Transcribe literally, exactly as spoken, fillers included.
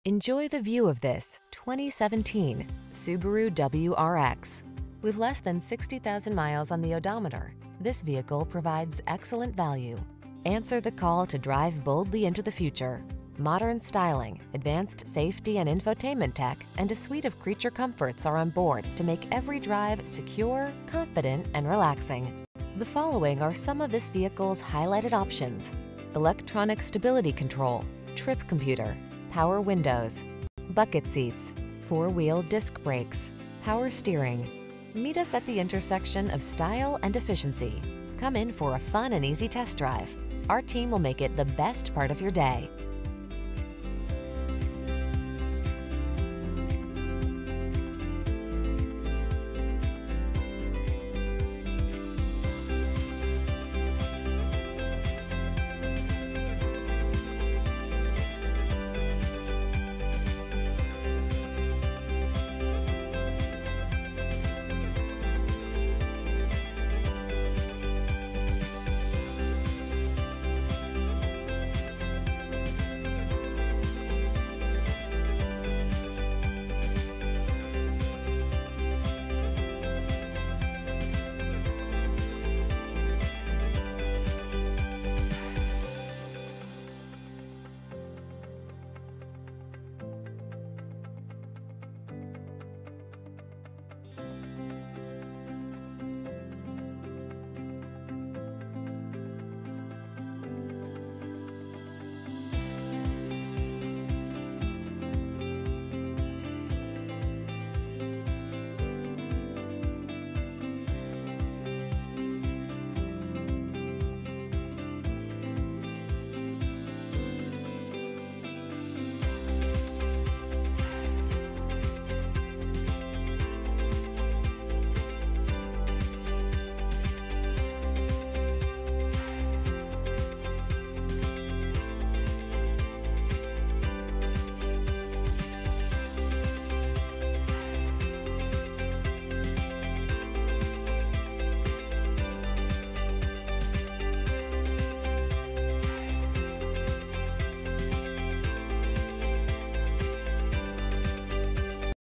Enjoy the view of this twenty seventeen Subaru W R X. With less than sixty thousand miles on the odometer, this vehicle provides excellent value. Answer the call to drive boldly into the future. Modern styling, advanced safety and infotainment tech, and a suite of creature comforts are on board to make every drive secure, confident, and relaxing. The following are some of this vehicle's highlighted options: electronic stability control, trip computer, power windows, bucket seats, four-wheel disc brakes, power steering. Meet us at the intersection of style and efficiency. Come in for a fun and easy test drive. Our team will make it the best part of your day.